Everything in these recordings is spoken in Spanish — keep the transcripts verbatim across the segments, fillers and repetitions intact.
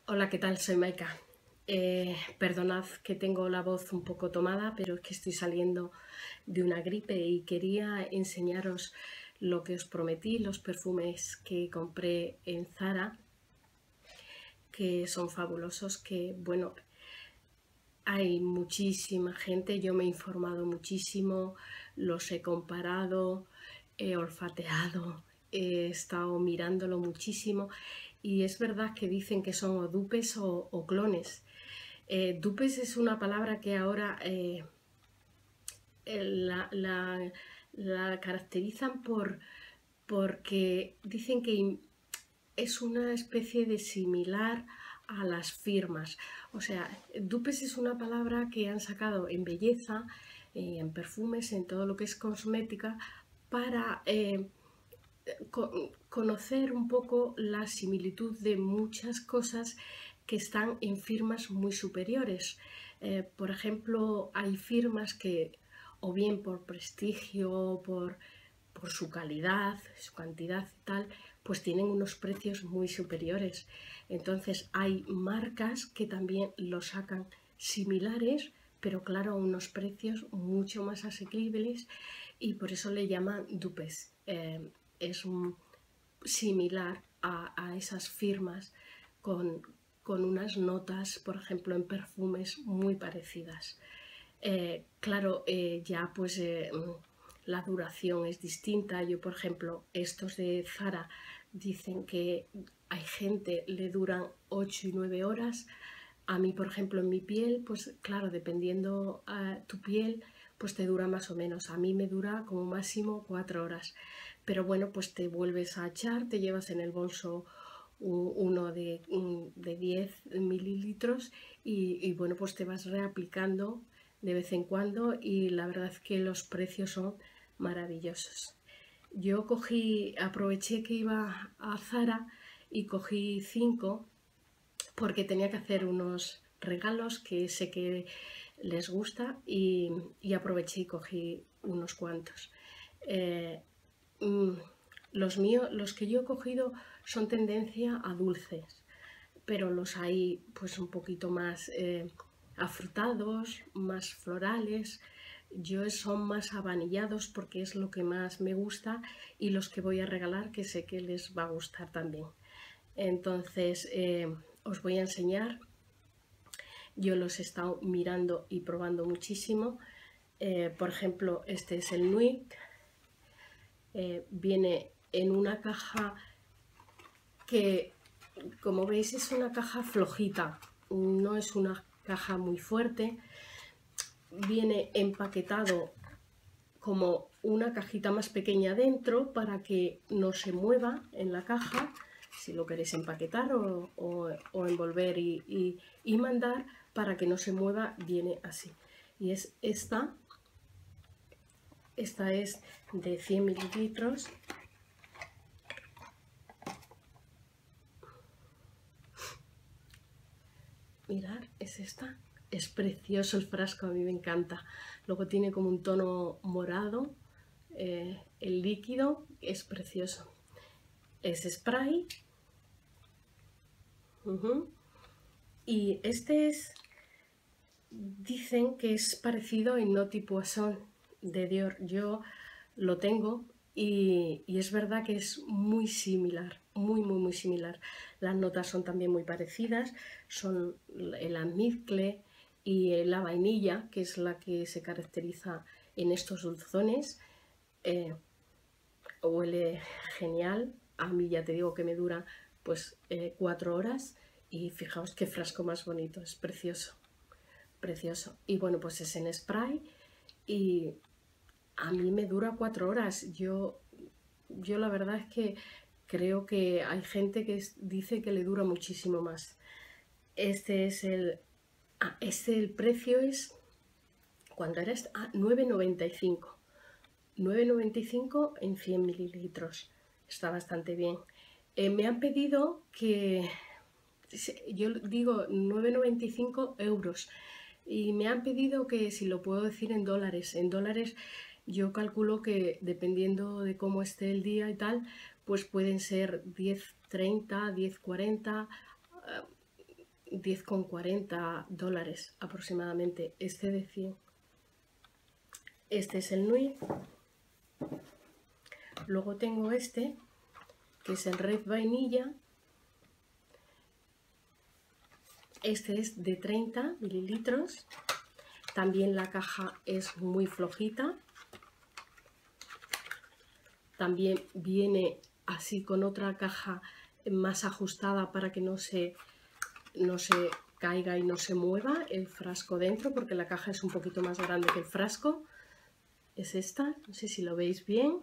Hola, ¿qué tal? Soy Maika. Eh, perdonad que tengo la voz un poco tomada, pero es que estoy saliendo de una gripe y quería enseñaros lo que os prometí, los perfumes que compré en Zara, que son fabulosos, que bueno, hay muchísima gente, yo me he informado muchísimo, los he comparado, he olfateado, he estado mirándolo muchísimo y es verdad que dicen que son o dupes o, o clones. Eh, dupes es una palabra que ahora eh, la, la, la, caracterizan por, porque dicen que es una especie de similar a las firmas. O sea, dupes es una palabra que han sacado en belleza, eh, en perfumes, en todo lo que es cosmética, para eh, co conocer un poco la similitud de muchas cosas que están en firmas muy superiores. Eh, por ejemplo, hay firmas que, o bien por prestigio, por, por su calidad, su cantidad y tal, pues tienen unos precios muy superiores. Entonces hay marcas que también lo sacan similares, pero claro, a unos precios mucho más asequibles y por eso le llaman dupes. Eh, es un, similar a, a esas firmas con, con, unas notas, por ejemplo, en perfumes muy parecidas. Eh, claro, eh, ya pues eh, la duración es distinta. Yo, por ejemplo, estos de Zara dicen que hay gente le duran ocho y nueve horas. A mí, por ejemplo, en mi piel, pues claro, dependiendo uh, tu piel, pues te dura más o menos. A mí me dura como máximo cuatro horas. Pero bueno, pues te vuelves a echar, te llevas en el bolso uno de, de diez mililitros y, y bueno, pues te vas reaplicando de vez en cuando y la verdad es que los precios son maravillosos. Yo cogí, aproveché que iba a Zara y cogí cinco porque tenía que hacer unos regalos que sé que les gusta y, y aproveché y cogí unos cuantos. Eh, mm, los míos, los que yo he cogido son tendencia a dulces, pero los hay pues un poquito más eh, afrutados, más florales. Yo son más avanillados porque es lo que más me gusta y los que voy a regalar que sé que les va a gustar también. Entonces eh, os voy a enseñar. Yo los he estado mirando y probando muchísimo. Eh, por ejemplo, este es el Nuit. Eh, viene en una caja que, como veis, es una caja flojita, no es una caja muy fuerte. Viene empaquetado como una cajita más pequeña dentro para que no se mueva en la caja, si lo queréis empaquetar o, o, o envolver y, y, y mandar para que no se mueva, viene así. Y es esta, esta es de cien mililitros. Mirad, es esta. Es precioso el frasco, a mí me encanta. Luego tiene como un tono morado. Eh, el líquido es precioso. Es spray. Uh-huh. Y este es, dicen que es parecido a Naughty Poisson de Dior. Yo lo tengo y, y es verdad que es muy similar, muy, muy, muy similar. Las notas son también muy parecidas, son el almizcle y la vainilla, que es la que se caracteriza en estos dulzones. Eh, huele genial, a mí ya te digo que me dura pues eh, cuatro horas y fijaos qué frasco más bonito, es precioso, precioso. Y bueno, pues es en spray y a mí me dura cuatro horas. Yo, yo la verdad es que creo que hay gente que es, dice que le dura muchísimo más. Este es el, ah, este el precio es, cuando era este, ah, nueve noventa y cinco. nueve noventa y cinco en cien mililitros. Está bastante bien. Eh, me han pedido que, yo digo nueve noventa y cinco euros, y me han pedido que si lo puedo decir en dólares. En dólares yo calculo que dependiendo de cómo esté el día y tal, pues pueden ser diez treinta, diez cuarenta. diez con cuarenta dólares aproximadamente, este de cien. Este es el Nui. Luego tengo este, que es el Red Vainilla. Este es de treinta mililitros. También la caja es muy flojita. También viene así con otra caja más ajustada para que no se, no se caiga y no se mueva el frasco dentro, porque la caja es un poquito más grande que el frasco. Es esta, no sé si lo veis bien.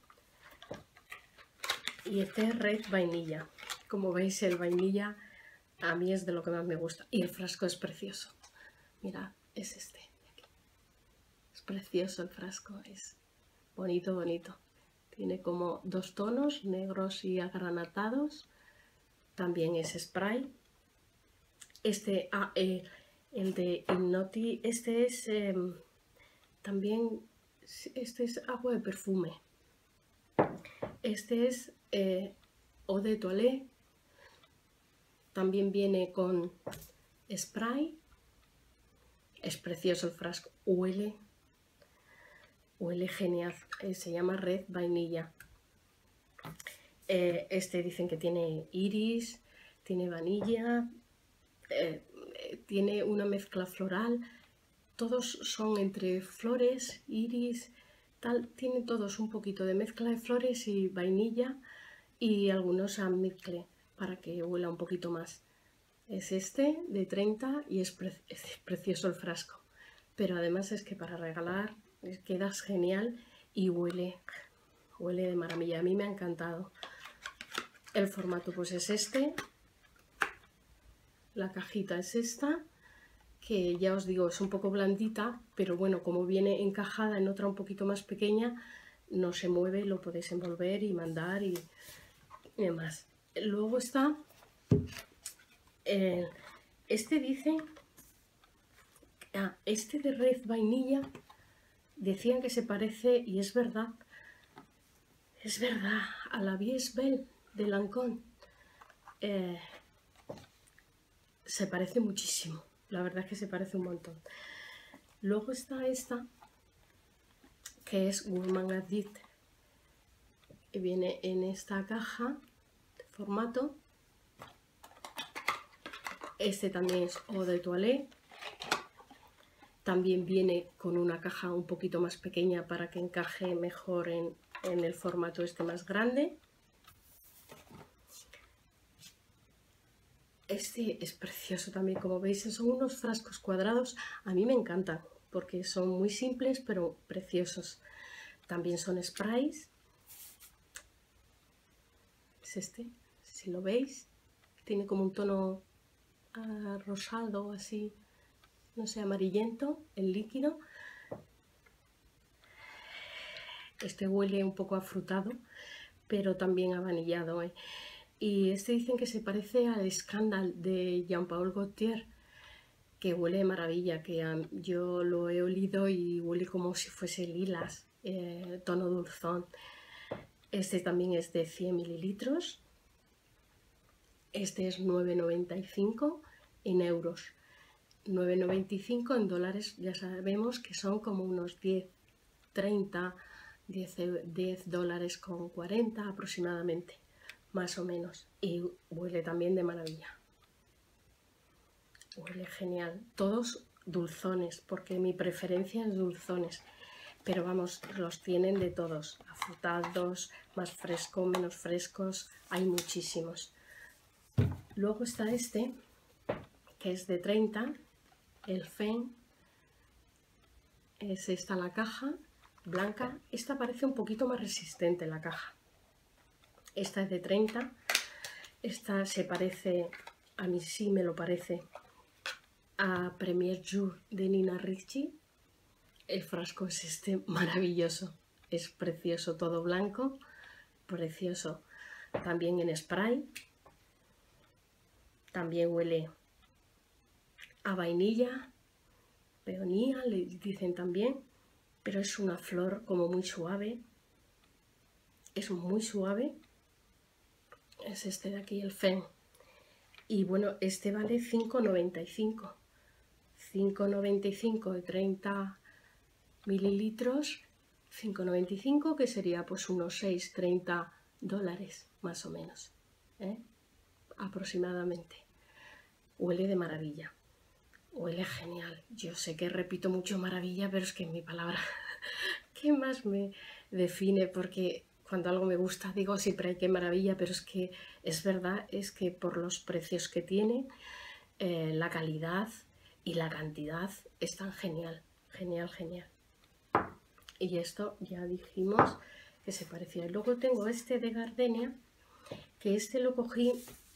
Y este es Red Vainilla. Como veis, el vainilla a mí es de lo que más me gusta. Y el frasco es precioso. Mirad, es este de aquí. Es precioso el frasco, es bonito, bonito. Tiene como dos tonos, negros y agranatados. También es spray. Este, ah, eh, el de Hypnoti, este es eh, también, este es agua de perfume. Este es eh, Eau de Toilette. También viene con spray. Es precioso el frasco. Huele, huele genial. Eh, se llama Red Vainilla. Eh, este dicen que tiene iris, tiene vanilla, eh, tiene una mezcla floral. Todos son entre flores, iris, tal. Tienen todos un poquito de mezcla de flores y vainilla y algunos a mezcle para que huela un poquito más. Es este de treinta y es, pre es precioso el frasco. Pero además es que para regalar quedas genial y huele, huele de maravilla. A mí me ha encantado. El formato pues es este. La cajita es esta, que ya os digo es un poco blandita, pero bueno, como viene encajada en otra un poquito más pequeña, no se mueve, lo podéis envolver y mandar y, y demás. Luego está el, este dice, ah, este de Red Vainilla, decían que se parece, y es verdad, es verdad, a la Vies Belle de Lancôme. Eh, se parece muchísimo, la verdad es que se parece un montón. Luego está esta, que es Gourmand Addict, que viene en esta caja de formato. Este también es Eau de Toilette. También viene con una caja un poquito más pequeña para que encaje mejor en, en el formato este más grande. Este es precioso también, como veis, son unos frascos cuadrados. A mí me encantan porque son muy simples pero preciosos. También son sprays. Es este, si lo veis, tiene como un tono uh, rosado, así, no sé, amarillento, el líquido. Este huele un poco afrutado, pero también avanillado, ¿eh? Y este dicen que se parece al Scandal de Jean-Paul Gaultier, que huele de maravilla, que um, yo lo he olido y huele como si fuese lilas, eh, tono dulzón. Este también es de cien mililitros. Este es nueve noventa y cinco en euros. nueve noventa y cinco en dólares ya sabemos que son como unos diez, treinta, diez, diez dólares con cuarenta aproximadamente, más o menos. Y huele también de maravilla. Huele genial. Todos dulzones, porque mi preferencia es dulzones. Pero vamos, los tienen de todos. Afrutados, más frescos, menos frescos. Hay muchísimos. Luego está este, que es de treinta. El Fen. Es esta la caja, blanca. Esta parece un poquito más resistente la caja. Esta es de treinta. Esta se parece, a mí sí me lo parece, a Premier Jour de Nina Ricci. El frasco es este maravilloso. Es precioso, todo blanco. Precioso. También en spray. También huele a vainilla, peonía, le dicen también, pero es una flor como muy suave, es muy suave. Es este de aquí, el Fen. Y bueno, este vale cinco noventa y cinco. cinco noventa y cinco de treinta mililitros, cinco noventa y cinco, que sería pues unos seis treinta dólares más o menos, ¿eh? Aproximadamente. Huele de maravilla, huele genial. Yo sé que repito mucho maravilla, pero es que mi palabra que más me define, porque cuando algo me gusta digo siempre hay que maravilla, pero es que es verdad, es que por los precios que tiene, eh, la calidad y la cantidad es tan genial, genial, genial. Y esto ya dijimos que se parecía. Y luego tengo este de gardenia, que este lo cogí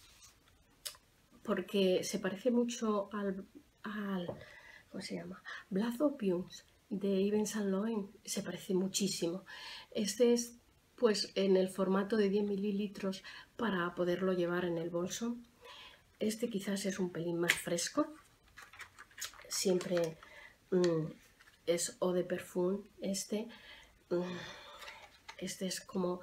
porque se parece mucho al, al ¿cómo se llama? Blood Opiums de Yves Saint Laurent, se parece muchísimo. Este es pues en el formato de diez mililitros para poderlo llevar en el bolso. Este quizás es un pelín más fresco, siempre mmm, es eau de perfume este. Mmm, este es como,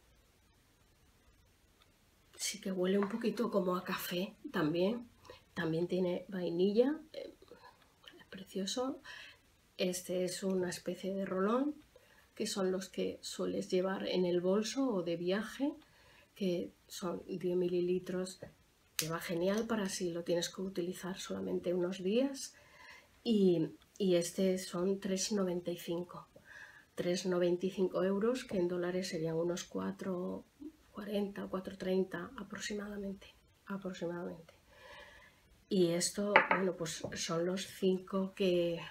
sí que huele un poquito como a café también. También tiene vainilla, eh, es precioso. Este es una especie de rolón, que son los que sueles llevar en el bolso o de viaje, que son diez mililitros, que va genial para si lo tienes que utilizar solamente unos días. Y, y este son tres noventa y cinco. tres noventa y cinco euros, que en dólares serían unos cuatro cuarenta o cuatro treinta aproximadamente, aproximadamente. Y esto, bueno, pues son los cinco que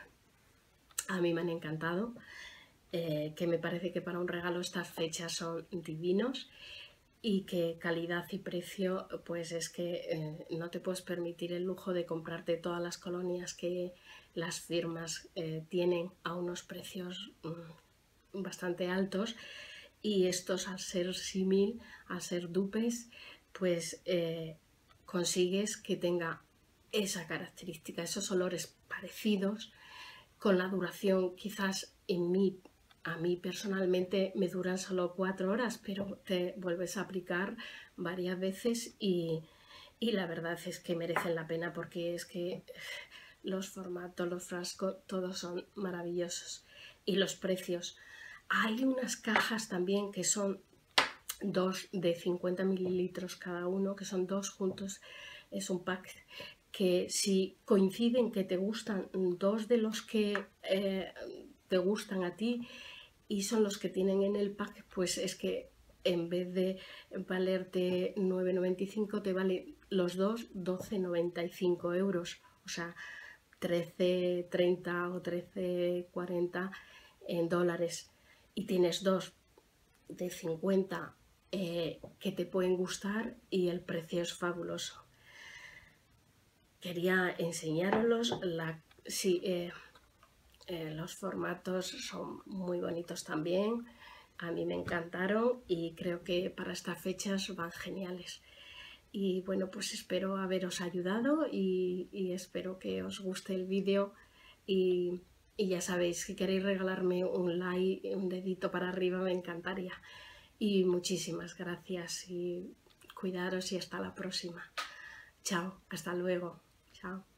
a mí me han encantado, eh, que me parece que para un regalo estas fechas son divinos y que calidad y precio, pues es que eh, no te puedes permitir el lujo de comprarte todas las colonias que las firmas eh, tienen a unos precios mmm, bastante altos, y estos, al ser símil, al ser dupes, pues eh, consigues que tenga esa característica, esos olores parecidos, con la duración quizás en mí, a mí personalmente me duran solo cuatro horas, pero te vuelves a aplicar varias veces y, y la verdad es que merecen la pena, porque es que los formatos, los frascos, todos son maravillosos. Y los precios. Hay unas cajas también que son dos de cincuenta mililitros cada uno, que son dos juntos, es un pack, que si coinciden que te gustan dos de los que eh, te gustan a ti y son los que tienen en el pack, pues es que en vez de valerte nueve noventa y cinco te vale los dos doce noventa y cinco euros, o sea, trece treinta o trece cuarenta en dólares, y tienes dos de cincuenta eh, que te pueden gustar y el precio es fabuloso. Quería enseñarlos, la, sí, eh, eh, los formatos son muy bonitos también, a mí me encantaron y creo que para estas fechas van geniales. Y bueno, pues espero haberos ayudado y, y espero que os guste el vídeo, y, y ya sabéis, si queréis regalarme un like, un dedito para arriba, me encantaría. Y muchísimas gracias y cuidaros y hasta la próxima. Chao, hasta luego. Chao.